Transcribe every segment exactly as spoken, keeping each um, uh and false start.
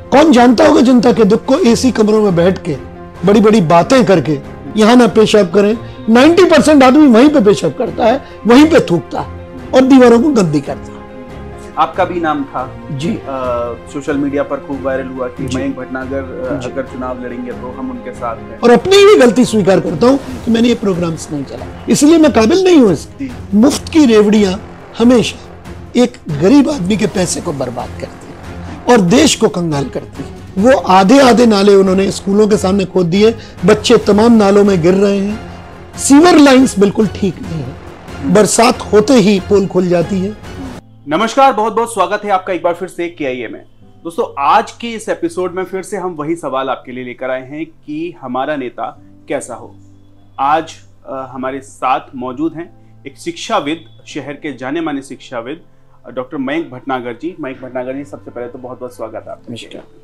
कौन जानता होगा जनता के दुख को एसी कमरों में बैठ के, बड़ी बड़ी बातें करके, यहां ना पेशाब करें। नब्बे परसेंट आदमी वहीं पे पेशाब करता है, वहीं पे थूकता है और दीवारों को गंदी करता है। आपका भी नाम था जी, आ, सोशल मीडिया पर खूब वायरल हुआ कि मयंक भटनागर अगर चुनाव लड़ेंगे तो हम उनके साथ हैं। और अपनी ही गलती स्वीकार करता हूं कि मैंने ये प्रोग्राम्स नहीं चला, इसलिए मैं काबिल नहीं हूं इसकी। मुफ्त की रेवड़ियां हमेशा एक गरीब आदमी के पैसे को बर्बाद करती है और देश को कंगाल करती है। वो आधे आधे नाले उन्होंने स्कूलों के सामने खोद दिए, बच्चे तमाम नालों में गिर रहे हैं। सीवर लाइंस बिल्कुल ठीक नहीं है, बरसात होते ही पोल खुल जाती है। नमस्कार, बहुत बहुत स्वागत है आपका एक बार फिर से के आई ए में। दोस्तों, आज के इस एपिसोड में फिर से हम वही सवाल आपके लिए लेकर आए हैं कि हमारा नेता कैसा हो। आज आ, हमारे साथ मौजूद हैं एक शिक्षाविद, शहर के जाने माने शिक्षाविद डॉक्टर मयंक भटनागर जी। मयंक भटनागर जी, सबसे पहले तो बहुत बहुत स्वागत है आपका।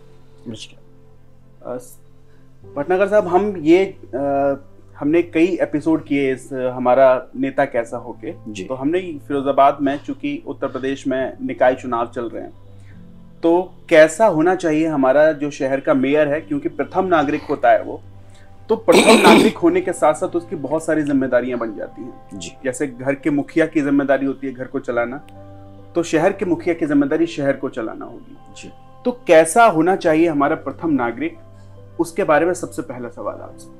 भटनागर साहब, हम ये आ, हमने कई एपिसोड किए इस हमारा नेता कैसा होके, तो हमने फिरोजाबाद में, चूंकि उत्तर प्रदेश में निकाय चुनाव चल रहे हैं, तो कैसा होना चाहिए हमारा जो शहर का मेयर है, क्योंकि प्रथम नागरिक होता है वो, तो प्रथम नागरिक होने के साथ साथ उसकी बहुत सारी जिम्मेदारियां बन जाती हैं जी। जैसे घर के मुखिया की जिम्मेदारी होती है घर को चलाना, तो शहर के मुखिया की जिम्मेदारी शहर को चलाना होगी जी। तो कैसा होना चाहिए हमारा प्रथम नागरिक, उसके बारे में सबसे पहला सवाल आपसे।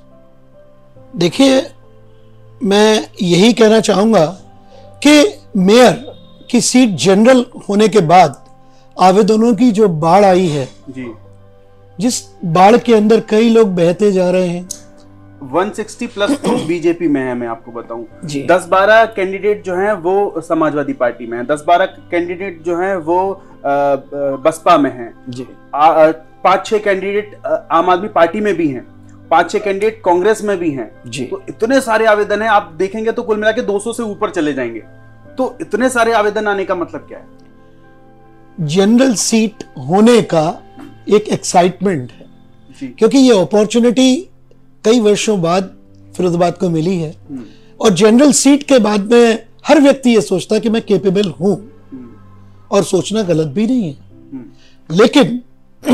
देखिए, मैं यही कहना चाहूंगा कि मेयर की सीट जनरल होने के बाद आवेदनों की जो बाढ़ आई है जी, जिस बाढ़ के अंदर कई लोग बहते जा रहे हैं। एक सौ साठ प्लस तो बीजेपी में है, मैं आपको बताऊं। दस बारह कैंडिडेट जो हैं वो समाजवादी पार्टी में हैं, दस बारह कैंडिडेट जो हैं वो बसपा में हैं जी, पांच छह कैंडिडेट आम आदमी पार्टी में भी हैं, पांच छह कैंडिडेट कांग्रेस में भी हैं जी। तो इतने सारे आवेदन हैं, आप देखेंगे तो कुल मिला के दो सौ से ऊपर चले जाएंगे। तो इतने सारे आवेदन आने का मतलब क्या है? जनरल सीट होने का एक एक्साइटमेंट है जी, क्योंकि ये अपॉर्चुनिटी कई वर्षों बाद फिरोजाबाद को मिली है। और जनरल सीट के बाद में हर व्यक्ति ये सोचता है कि मैं कैपेबल हूं, और सोचना गलत भी नहीं है, लेकिन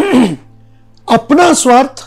अपना स्वार्थ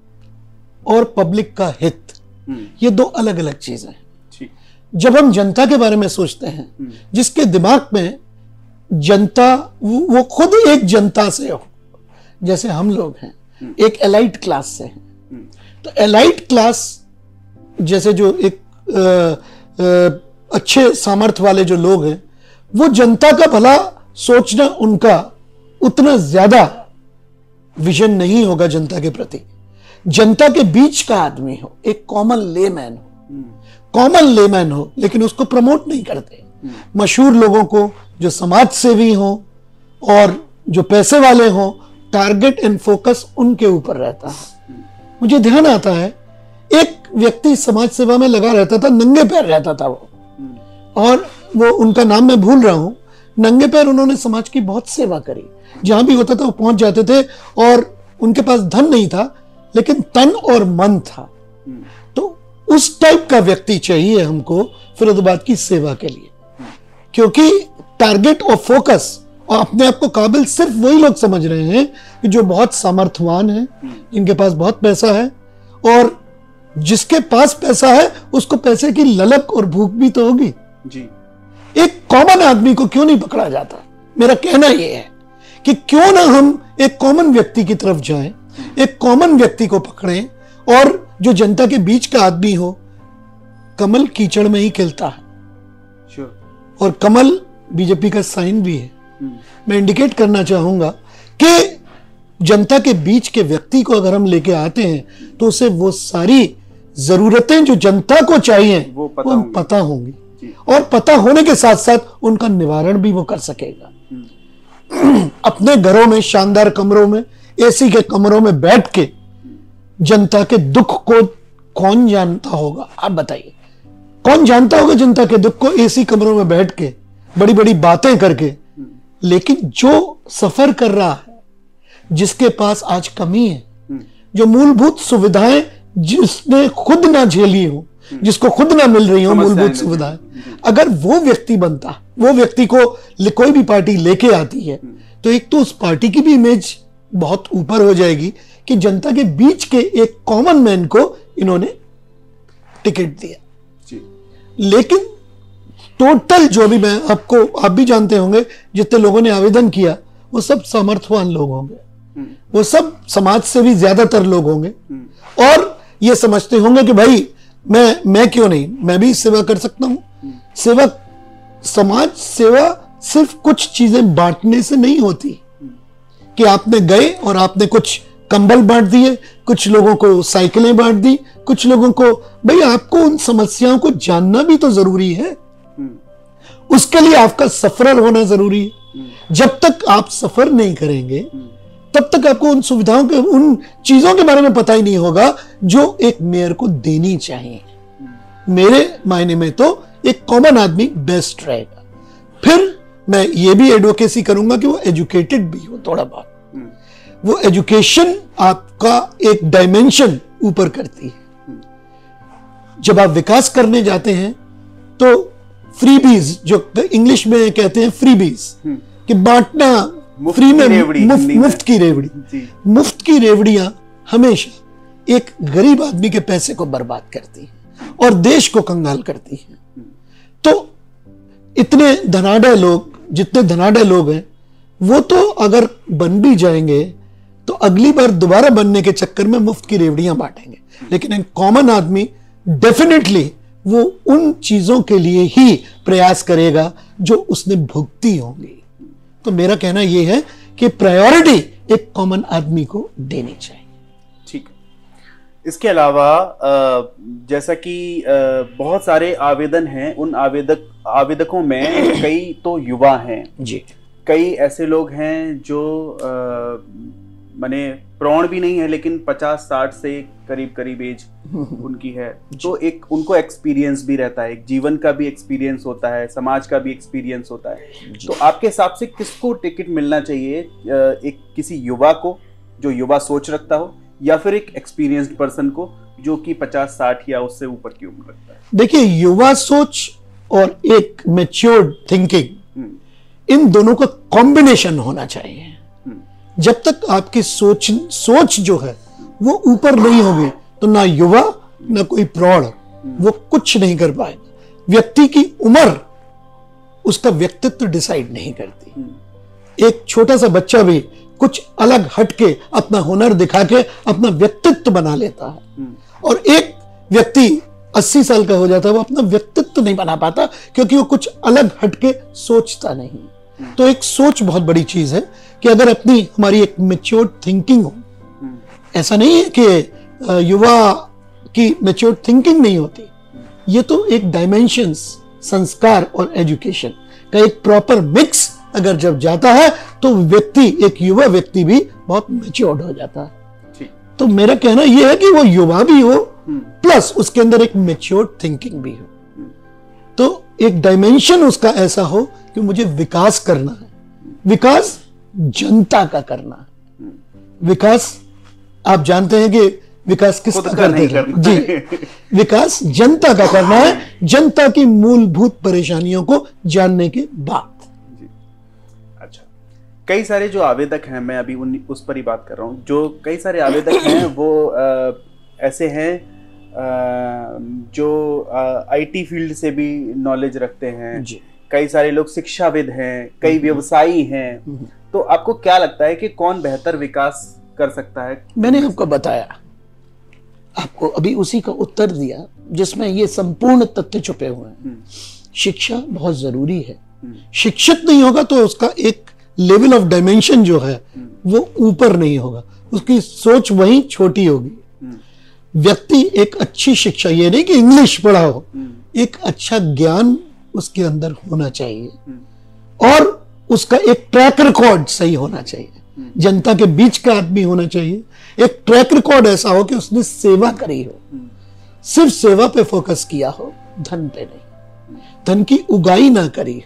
और पब्लिक का हित, ये दो अलग अलग चीजें हैं। जब हम जनता के बारे में सोचते हैं, जिसके दिमाग में जनता, वो खुद एक जनता से हो, जैसे हम लोग हैं, एक एलाइट क्लास से हैं, तो एलाइट क्लास जैसे जो एक आ, आ, अच्छे सामर्थ्य वाले जो लोग हैं, वो जनता का भला सोचना उनका उतना ज्यादा विजन नहीं होगा जनता के प्रति। जनता के बीच का आदमी हो, एक कॉमन लेमैन हो, कॉमन लेमैन हो, लेकिन उसको प्रमोट नहीं करते। मशहूर लोगों को, जो समाज सेवी हो और जो पैसे वाले हो, टारगेट एंड फोकस उनके ऊपर रहता है। मुझे ध्यान आता है, एक व्यक्ति समाज सेवा में लगा रहता था, नंगे पैर रहता था वो, और वो उनका नाम मैं भूल रहा हूं। नंगे पैर उन्होंने समाज की बहुत सेवा करी, जहां भी होता था वो पहुंच जाते थे, और उनके पास धन नहीं था लेकिन तन और मन था। तो उस टाइप का व्यक्ति चाहिए हमको फिरोजाबाद की सेवा के लिए, क्योंकि टारगेट और फोकस और अपने आप को काबिल सिर्फ वही लोग समझ रहे हैं कि जो बहुत सामर्थ्यवान हैं, जिनके पास बहुत पैसा है, और जिसके पास पैसा है उसको पैसे की ललक और भूख भी तो होगी जी। एक कॉमन आदमी को क्यों नहीं पकड़ा जाता? मेरा कहना यह है कि क्यों ना हम एक कॉमन व्यक्ति की तरफ जाएं, एक कॉमन व्यक्ति को पकड़ें, और जो जनता के बीच का आदमी हो। कमल कीचड़ में ही खिलता है, और कमल बीजेपी का साइन भी है। मैं इंडिकेट करना चाहूंगा कि जनता के बीच के व्यक्ति को अगर हम लेके आते हैं, तो उसे वो सारी जरूरतें जो जनता को चाहिए वो पता, वो पता होंगी, और पता होने के साथ साथ उनका निवारण भी वो कर सकेगा। अपने घरों में, शानदार कमरों में, एसी के कमरों में बैठ के जनता के दुख को कौन जानता होगा? आप बताइए, कौन जानता होगा जनता के दुख को एसी कमरों में बैठ के, बड़ी बड़ी बातें करके? लेकिन जो सफर कर रहा है, जिसके पास आज कमी है, जो मूलभूत सुविधाएं जिसने खुद ना झेली हो, जिसको खुद ना मिल रही हो मूलभूत सुविधाएं, अगर वो व्यक्ति बनता, वो व्यक्ति को कोई भी पार्टी लेके आती है, तो एक तो उस पार्टी की भी इमेज बहुत ऊपर हो जाएगी कि जनता के बीच के एक कॉमन मैन को इन्होंने टिकट दिया जी। लेकिन टोटल जो भी, मैं आपको आप भी जानते होंगे, जितने लोगों ने आवेदन किया वो सब सामर्थ्यवान लोग होंगे, वो सब समाज से भी ज्यादातर लोग होंगे और ये समझते होंगे कि भाई मैं मैं क्यों नहीं, मैं भी सेवा कर सकता हूं। सेवा, समाज सेवा सिर्फ कुछ चीजें बांटने से नहीं होती कि आपने गए और आपने कुछ कंबल बांट दिए, कुछ लोगों को साइकिलें बांट दी, कुछ लोगों को, भाई आपको उन समस्याओं को जानना भी तो जरूरी है, उसके लिए आपका सफर होना जरूरी है। जब तक आप सफर नहीं करेंगे तब तक आपको उन सुविधाओं के, उन चीजों के बारे में पता ही नहीं होगा जो एक मेयर को देनी चाहिए। मेरे मायने में तो एक कॉमन आदमी बेस्ट रहेगा। फिर मैं ये भी एडवोकेसी करूंगा कि वो एजुकेटेड भी हो थोड़ा बहुत, वो एजुकेशन आपका एक डायमेंशन ऊपर करती है। जब आप विकास करने जाते हैं तो फ्रीबीज, जो इंग्लिश में कहते हैं फ्रीबीज, कि बांटना, फ्री में मुफ्त, मुफ्त की रेवड़ी, मुफ्त की रेवड़ियां हमेशा एक गरीब आदमी के पैसे को बर्बाद करती हैं और देश को कंगाल करती हैं। तो इतने धनाढ़ लोग, जितने धनाढ़ लोग हैं, वो तो अगर बन भी जाएंगे तो अगली बार दोबारा बनने के चक्कर में मुफ्त की रेवड़ियां बांटेंगे। लेकिन एक कॉमन आदमी डेफिनेटली वो उन चीजों के लिए ही प्रयास करेगा जो उसने भुगती होंगी। तो मेरा कहना यह है कि प्रायोरिटी एक कॉमन आदमी को देनी चाहिए। ठीक है। इसके अलावा जैसा कि बहुत सारे आवेदन हैं, उन आवेदक आवेदकों में कई तो युवा हैं जी, कई ऐसे लोग हैं जो माने प्रौढ़ भी नहीं है लेकिन पचास साठ से करीब करीब एज उनकी है, तो एक उनको एक्सपीरियंस भी रहता है, एक जीवन का भी एक्सपीरियंस होता है, समाज का भी एक्सपीरियंस होता है। तो आपके हिसाब से किसको टिकट मिलना चाहिए, एक किसी युवा को जो युवा सोच रखता हो, या फिर एक एक्सपीरियंस्ड पर्सन को जो कि पचास साठ या उससे ऊपर की उम्र रखता है? देखिए, युवा सोच और एक मैच्योर्ड थिंकिंग, इन दोनों का कॉम्बिनेशन होना चाहिए। जब तक आपकी सोच सोच जो है वो ऊपर नहीं होगी तो ना युवा ना कोई प्रौढ़ वो कुछ नहीं कर पाएगा। व्यक्ति की उम्र उसका व्यक्तित्व डिसाइड नहीं करती। एक छोटा सा बच्चा भी कुछ अलग हटके अपना हुनर दिखा के अपना व्यक्तित्व बना लेता है, और एक व्यक्ति अस्सी साल का हो जाता है वो अपना व्यक्तित्व नहीं बना पाता क्योंकि वो कुछ अलग हटके सोचता नहीं। तो एक सोच बहुत बड़ी चीज है कि अगर अपनी हमारी एक मैच्योर्ड थिंकिंग हो, ऐसा नहीं है कि युवा की मैच्योर्ड थिंकिंग नहीं होती, ये तो एक डायमेंशंस, संस्कार और एजुकेशन का एक प्रॉपर मिक्स अगर जब जाता है तो व्यक्ति, एक युवा व्यक्ति भी बहुत मैच्योर्ड हो जाता है। तो मेरा कहना यह है कि वो युवा भी हो प्लस उसके अंदर एक मैच्योर्ड थिंकिंग भी हो, तो एक डायमेंशन उसका ऐसा हो कि मुझे विकास करना है, विकास जनता का करना है। विकास आप जानते हैं कि विकास किसका करते हैं जी, विकास जनता का करना है, जनता की मूलभूत परेशानियों को जानने के बाद। अच्छा, कई सारे जो आवेदक हैं, मैं अभी उन उस पर ही बात कर रहा हूं, जो कई सारे आवेदक हैं वो आ, ऐसे हैं आ, जो आईटी फील्ड से भी नॉलेज रखते हैं जी। कई सारे लोग शिक्षाविद हैं, कई व्यवसायी हैं। तो आपको क्या लगता है कि कौन बेहतर विकास कर सकता है? मैंने आपको बताया, आपको अभी उसी का उत्तर दिया जिसमें ये संपूर्ण तथ्य छुपे हुए हैं। शिक्षा बहुत जरूरी है। शिक्षित नहीं होगा तो उसका एक लेवल ऑफ डायमेंशन जो है वो ऊपर नहीं होगा, उसकी सोच वहीं छोटी होगी। व्यक्ति एक अच्छी शिक्षा, ये नहीं कि इंग्लिश पढ़ा हो, एक अच्छा ज्ञान उसके अंदर होना चाहिए और उसका एक ट्रैक रिकॉर्ड सही होना चाहिए, जनता के बीच का आदमी होना चाहिए। एक ट्रैक रिकॉर्ड ऐसा हो कि उसने सेवा करी हो, सिर्फ सेवा पे फोकस किया हो, धन पे नहीं, धन की उगाई ना करी,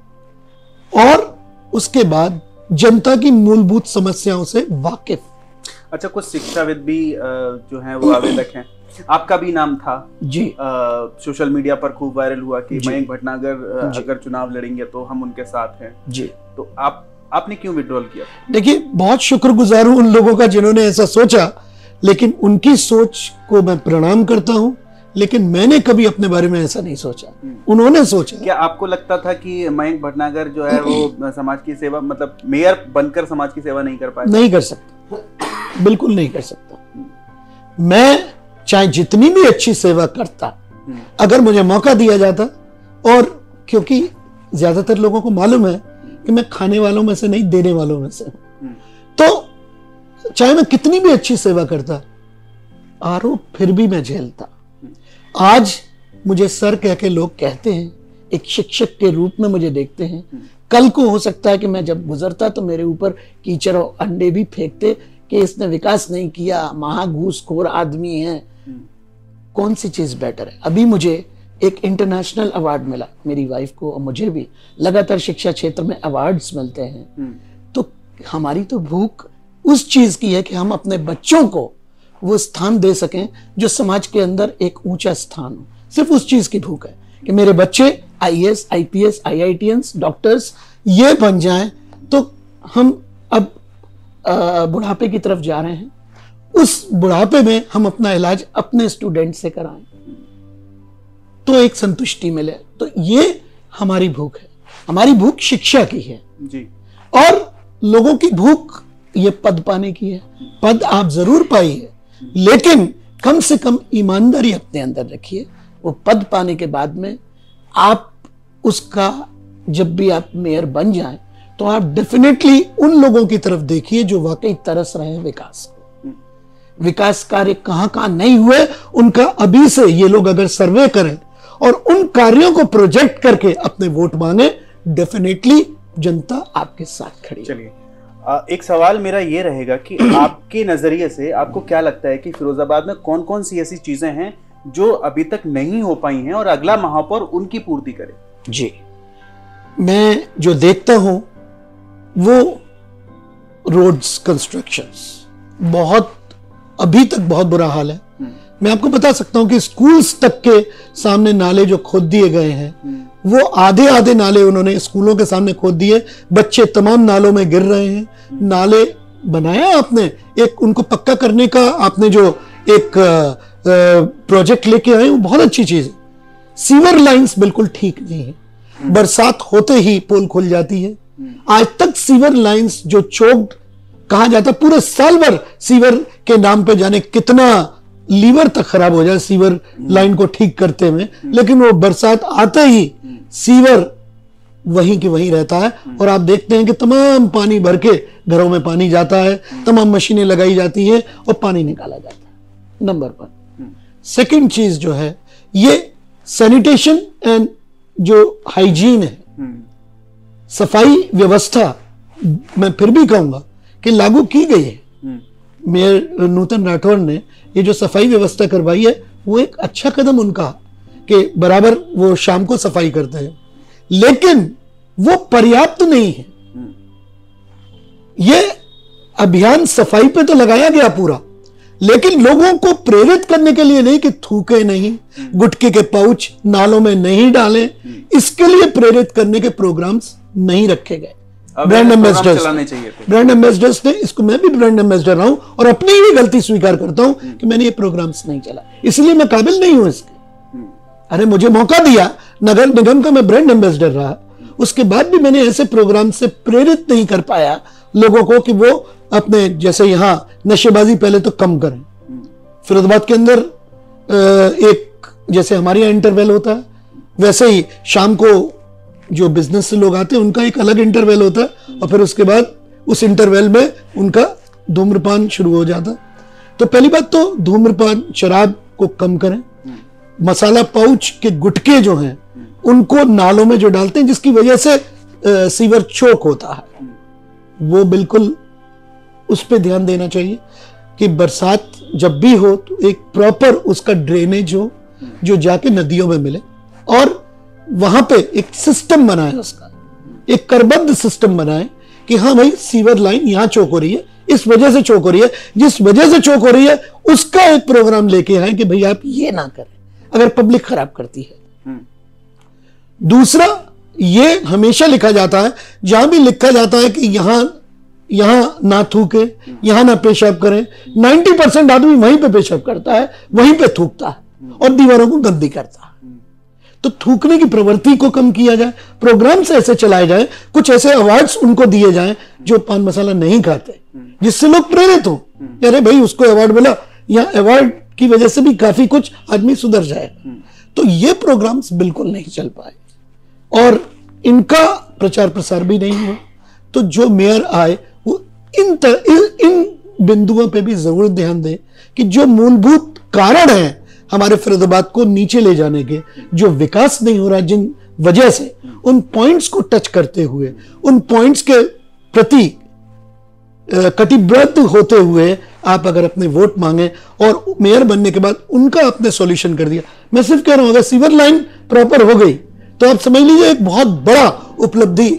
और उसके बाद जनता की मूलभूत समस्याओं से वाकिफ। अच्छा, कुछ शिक्षाविद भी जो हैं वो आवेदक हैं, आपका भी नाम था जी, आ, सोशल मीडिया पर खूब वायरल हुआ कि मयंक भटनागर अगर चुनाव लड़ेंगे तो हम उनके साथ हैं जी। तो आप आपने क्यों विड्रॉल किया? देखिए, बहुत शुक्रगुजार हूं उन लोगों का जिन्होंने ऐसा सोचा, लेकिन उनकी सोच को मैं प्रणाम करता हूं, लेकिन मैंने कभी अपने बारे में ऐसा नहीं सोचा, उन्होंने सोचा। क्या आपको लगता था कि मयंक भटनागर जो है वो समाज की सेवा, मतलब मेयर बनकर समाज की सेवा नहीं कर पाए? नहीं कर सकता, बिल्कुल नहीं कर सकता। मैं चाहे जितनी भी अच्छी सेवा करता, अगर मुझे मौका दिया जाता, और क्योंकि ज्यादातर लोगों को मालूम है कि मैं खाने वालों में से नहीं, देने वालों में से हूं, तो चाहे मैं कितनी भी अच्छी सेवा करता, आरोप फिर भी मैं झेलता। आज मुझे सर कह के लोग कहते हैं, एक शिक्षक के रूप में मुझे देखते हैं। कल को हो सकता है कि मैं जब गुजरता तो मेरे ऊपर कीचड़ और अंडे भी फेंकते कि इसने विकास नहीं किया, महाघूसखोर आदमी है। कौन सी चीज बेटर है? अभी मुझे एक इंटरनेशनल अवार्ड मिला, मेरी वाइफ को और मुझे भी लगातार शिक्षा क्षेत्र में अवार्ड्स मिलते हैं। तो हमारी तो भूख उस चीज की है कि हम अपने बच्चों को वो स्थान दे सकें जो समाज के अंदर एक ऊंचा स्थान हो। सिर्फ उस चीज की भूख है कि मेरे बच्चे I A S, I P S, I I T S, doctors ये बन जाएं। तो हम अब बुढ़ापे की तरफ जा रहे हैं, उस बुढ़ापे में हम अपना इलाज अपने स्टूडेंट से कराएं तो एक संतुष्टि मिले। तो ये हमारी भूख है, हमारी भूख शिक्षा की है जी। और लोगों की भूख ये पद पाने की है। पद आप जरूर पाइए, लेकिन कम से कम ईमानदारी अपने अंदर रखिए। वो पद पाने के बाद में आप उसका, जब भी आप मेयर बन जाएं तो आप डेफिनेटली उन लोगों की तरफ देखिए जो वाकई तरस रहे हैं विकास को। विकास कार्य कहां कहां नहीं हुए, उनका अभी से ये लोग अगर सर्वे करें और उन कार्यों को प्रोजेक्ट करके अपने वोट मांगे, डेफिनेटली जनता आपके साथ खड़ी। चलिए, एक सवाल मेरा ये रहेगा कि आपके नजरिए से आपको क्या लगता है कि फिरोजाबाद में कौन कौन सी ऐसी चीजें हैं जो अभी तक नहीं हो पाई हैं और अगला महापौर उनकी पूर्ति करे? जी, मैं जो देखता हूं वो रोड्स कंस्ट्रक्शंस बहुत, अभी तक बहुत बुरा हाल है। मैं आपको बता सकता हूं कि स्कूल्स तक के सामने नाले जो खोद दिए गए हैं, वो आधे आधे नाले उन्होंने स्कूलों के सामने खोद दिए। बच्चे तमाम नालों में गिर रहे हैं। नाले बनाया आपने, एक उनको पक्का करने का आपने जो एक प्रोजेक्ट लेके आए, वो बहुत अच्छी चीज है। सीवर लाइंस बिल्कुल ठीक नहीं है, बरसात होते ही पोल खुल जाती है। आज तक सीवर लाइंस जो चोक्ड कहा जाता, पूरे साल भर सीवर के नाम पे जाने कितना लीवर तक खराब हो जाए सीवर लाइन को ठीक करते हुए, लेकिन वो बरसात आते ही सीवर वहीं के वहीं रहता है। और आप देखते हैं कि तमाम पानी भर के घरों में पानी जाता है, तमाम मशीनें लगाई जाती हैं और पानी निकाला जाता है। Number one. सेकंड चीज जो है, ये सैनिटेशन एंड जो हाइजीन है, सफाई व्यवस्था, मैं फिर भी कहूंगा कि लागू की गई है। मेयर नूतन राठौर ने ये जो सफाई व्यवस्था करवाई है, वो एक अच्छा कदम उनका कि बराबर वो शाम को सफाई करते हैं, लेकिन वो पर्याप्त नहीं है। ये अभियान सफाई पे तो लगाया गया पूरा, लेकिन लोगों को प्रेरित करने के लिए नहीं कि थूके नहीं, गुटखे के पाउच नालों में नहीं डालें, इसके लिए प्रेरित करने के प्रोग्राम्स नहीं रखे गए। ब्रांड एम्बेसडर्स ब्रांड एम्बेसडर्स ने, इसको मैं भी ब्रांड एम्बेसडर रहा हूं और अपनी ही गलती स्वीकार करता हूं कि मैंने ये प्रोग्राम्स नहीं चला, इसलिए मैं काबिल नहीं हूं इसके। अरे मुझे मौका दिया, नगर निगम का मैं ब्रांड एम्बेसडर रहा, उसके बाद भी मैंने ऐसे प्रोग्राम से प्रेरित नहीं कर पाया लोगों को कि वो अपने, जैसे यहां नशेबाजी पहले तो कम करें। फिरोजाबाद के अंदर एक, जैसे हमारे यहाँ इंटरवल होता है, वैसे ही शाम को जो बिजनेस से लोग आते हैं उनका एक अलग इंटरवल होता है, और फिर उसके बाद उस इंटरवल में उनका धूम्रपान शुरू हो जाता है। तो पहली बात तो धूम्रपान, शराब को कम करें। मसाला पाउच के गुटके जो हैं उनको नालों में जो डालते हैं, जिसकी वजह से आ, सीवर चोक होता है, वो बिल्कुल उस पर ध्यान देना चाहिए कि बरसात जब भी हो तो एक प्रॉपर उसका ड्रेनेज हो जो जाके नदियों में मिले, और वहां पे एक सिस्टम बनाए, उसका एक करबद्ध सिस्टम बनाए कि हाँ भाई सीवर लाइन यहां चौक हो रही है, इस वजह से चौक हो रही है, जिस वजह से चौक हो रही है उसका एक प्रोग्राम लेके आए कि भाई आप ये ना करें अगर पब्लिक खराब करती है। दूसरा, ये हमेशा लिखा जाता है, जहां भी लिखा जाता है कि यहां यहां ना थूके, यहां ना पेशाब करें, नब्बे परसेंट आदमी वहीं पे पेशाब करता है, वहीं पे थूकता है और दीवारों को गंदी करता है। तो थूकने की प्रवृत्ति को कम किया जाए, प्रोग्राम से ऐसे चलाए जाए, कुछ ऐसे अवार्ड्स उनको दिए जाएं जो पान मसाला नहीं खाते, जिससे लोग प्रेरित हो, अरे भाई उसको अवार्ड मिला, या अवार्ड की वजह से भी काफी कुछ आदमी सुधर जाए। तो ये प्रोग्राम्स बिल्कुल नहीं चल पाए और इनका प्रचार प्रसार भी नहीं हुआ। तो जो मेयर आए वो इन तर, इन, इन बिंदुओं पे भी जरूर ध्यान दें कि जो मूलभूत कारण है हमारे फरीदाबाद को नीचे ले जाने के, जो विकास नहीं हो रहा जिन वजह से, उन पॉइंट्स को टच करते हुए, उन पॉइंट्स के प्रति कटिबद्ध होते हुए आप अगर अपने वोट मांगे और मेयर बनने के बाद उनका अपने सॉल्यूशन कर दिया। मैं सिर्फ कह रहा हूं अगर सीवर लाइन प्रॉपर हो गई तो आप समझ लीजिए एक बहुत बड़ा उपलब्धि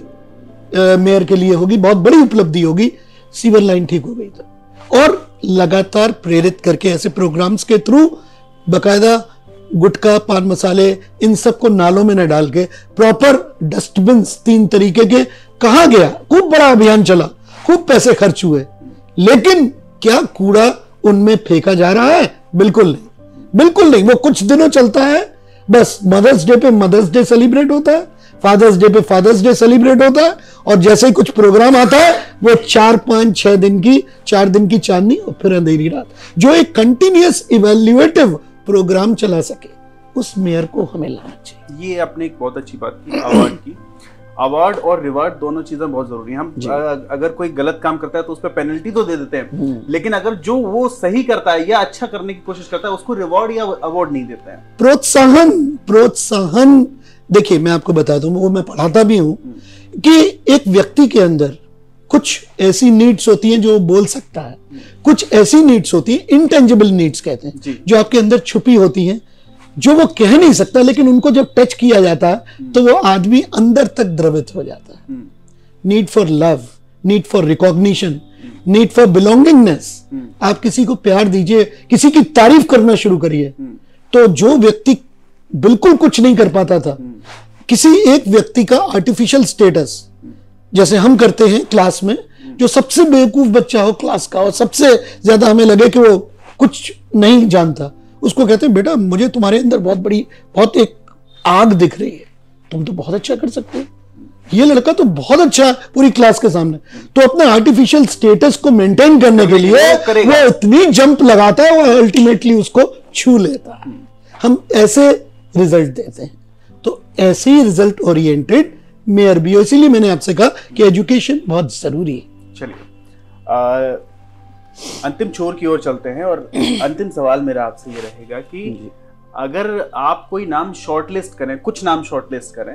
मेयर के लिए होगी, बहुत बड़ी उपलब्धि होगी, सीवर लाइन ठीक हो गई तो। और लगातार प्रेरित करके ऐसे प्रोग्राम्स के थ्रू बकायदा गुटखा, पान मसाले, इन सब को नालों में न डाल के प्रॉपर डस्टबिन तीन तरीके के कहा गया, खूब बड़ा अभियान चला, खूब पैसे खर्च हुए, लेकिन क्या कूड़ा उनमें फेंका जा रहा है? बिल्कुल नहीं, बिल्कुल नहीं। वो कुछ दिनों चलता है, बस मदर्स डे पे मदर्स डे सेलिब्रेट होता है, फादर्स डे पे फादर्स डे सेलिब्रेट होता है, और जैसे ही कुछ प्रोग्राम आता है वो चार पांच छह दिन की चार दिन की चांदनी और फिर अंधेरी रात। जो एक कंटिन्यूअस इवैल्यूएटिव प्रोग्राम चला सके उस मेयर को हमें लाना चाहिए। ये आपने एक बहुत अच्छी बात की अवार्ड की। अवार्ड और रिवार्ड दोनों चीजें बहुत जरूरी हैं। हम अगर कोई गलत काम करता है तो उस पर पेनल्टी तो दे देते हैं, लेकिन अगर जो वो सही करता है या अच्छा करने की कोशिश करता है उसको रिवॉर्ड या अवार्ड नहीं देते हैं। प्रोत्साहन प्रोत्साहन देखिए मैं आपको बता दूं, वो मैं पढ़ाता भी हूं कि एक व्यक्ति के अंदर कुछ ऐसी नीड्स होती हैं जो बोल सकता है, कुछ ऐसी नीड्स होती हैं, इंटेंजिबल नीड्स कहते हैं, जो आपके अंदर छुपी होती हैं, जो वो कह नहीं सकता, लेकिन उनको जब टच किया जाता है तो वो आदमी अंदर तक द्रवित हो जाता है। Need for love, need for recognition, need for belongingness. आप किसी को प्यार दीजिए, किसी की तारीफ करना शुरू करिए, तो जो व्यक्ति बिल्कुल कुछ नहीं कर पाता था, किसी एक व्यक्ति का आर्टिफिशियल स्टेटस, जैसे हम करते हैं क्लास में, जो सबसे बेवकूफ बच्चा हो क्लास का और सबसे ज्यादा हमें लगे कि वो कुछ नहीं जानता, उसको कहते हैं बेटा मुझे तुम्हारे अंदर बहुत बड़ी बहुत एक आग दिख रही है, तुम तो बहुत अच्छा कर सकते हो, ये लड़का तो बहुत अच्छा है पूरी क्लास के सामने। तो अपने आर्टिफिशियल स्टेटस को मेंटेन करने के लिए वो इतनी जंप लगाता है, वो अल्टीमेटली उसको छू लेता है। हम ऐसे रिजल्ट देते हैं, तो ऐसे ही रिजल्ट ओरिएंटेड मेयर भी हो। इसीलिए मैंने आपसे कहा कि एजुकेशन बहुत जरूरी है। चलिए अंतिम छोर की ओर चलते हैं, और अंतिम सवाल मेरा आपसे ये रहेगा कि अगर आप कोई नाम शॉर्टलिस्ट करें, कुछ नाम शॉर्टलिस्ट करें,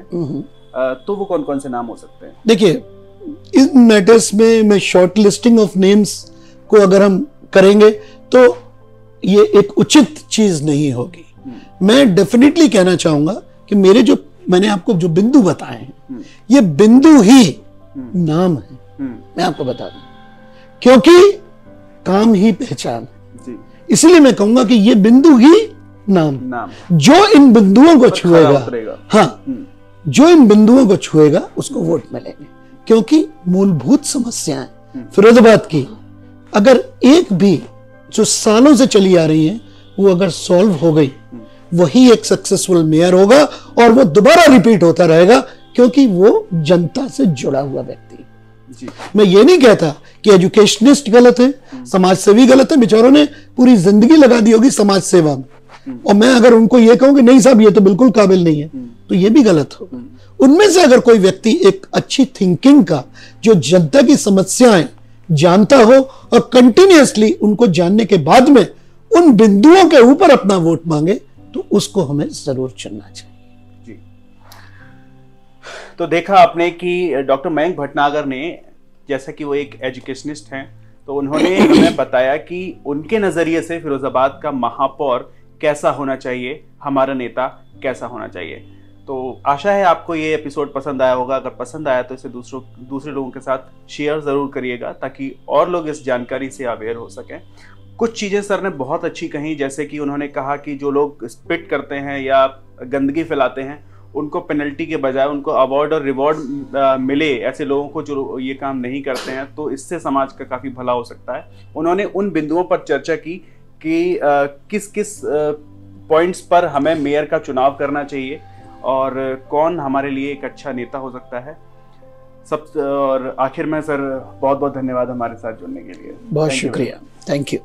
तो वो कौन कौन से नाम हो सकते हैं? देखिए इन मैटर्स में मैं शॉर्ट लिस्टिंग ऑफ नेम्स को अगर हम करेंगे तो ये एक उचित चीज नहीं होगी। मैं डेफिनेटली कहना चाहूंगा कि मेरे जो मैंने आपको जो बिंदु बताए हैं, ये बिंदु ही नाम है। मैं आपको बता दूं, क्योंकि काम ही पहचान है, इसलिए मैं कहूंगा कि ये बिंदु ही नाम, नाम। जो इन बिंदुओं को छुएगा, हाँ, जो इन बिंदुओं को छुएगा उसको वोट मिलेंगे। क्योंकि मूलभूत समस्याएं फिरोजाबाद की अगर एक भी जो सालों से चली आ रही हैं वो अगर सॉल्व हो गई, वही एक सक्सेसफुल मेयर होगा और वो दोबारा रिपीट होता रहेगा, क्योंकि वो जनता से जुड़ा हुआ व्यक्ति। जी। मैं ये नहीं कहता कि एजुकेशनिस्ट गलत है, समाज सेवी गलत है, बेचारों ने पूरी जिंदगी लगा दी होगी समाज सेवा में, और मैं अगर उनको ये कहूं कि नहीं साहब ये तो बिल्कुल काबिल नहीं है, तो ये भी गलत होगा। उनमें से अगर कोई व्यक्ति एक अच्छी थिंकिंग का, जो जनता की समस्याएं जानता हो और कंटिन्यूअसली उनको जानने के बाद में उन बिंदुओं के ऊपर अपना वोट मांगे, तो उसको हमें जरूर चुनना चाहिए। जी। तो देखा आपने कि डॉक्टर मयंक भटनागर ने, जैसा कि वो एक एजुकेशनिस्ट हैं, तो उन्होंने हमें बताया कि उनके नजरिए से फिरोजाबाद का महापौर कैसा होना चाहिए, हमारा नेता कैसा होना चाहिए। तो आशा है आपको ये एपिसोड पसंद आया होगा। अगर पसंद आया तो इसे दूसरों दूसरे लोगों के साथ शेयर ज़रूर करिएगा, ताकि और लोग इस जानकारी से अवेयर हो सकें। कुछ चीज़ें सर ने बहुत अच्छी कही, जैसे कि उन्होंने कहा कि जो लोग स्पिट करते हैं या गंदगी फैलाते हैं उनको पेनल्टी के बजाय उनको अवार्ड और रिवॉर्ड मिले ऐसे लोगों को जो ये काम नहीं करते हैं, तो इससे समाज का काफ़ी भला हो सकता है। उन्होंने उन बिंदुओं पर चर्चा की कि आ, किस किस पॉइंट्स पर हमें मेयर का चुनाव करना चाहिए और कौन हमारे लिए एक अच्छा नेता हो सकता है। सब और आखिर में सर बहुत बहुत धन्यवाद हमारे साथ जुड़ने के लिए। बहुत शुक्रिया, थैंक यू।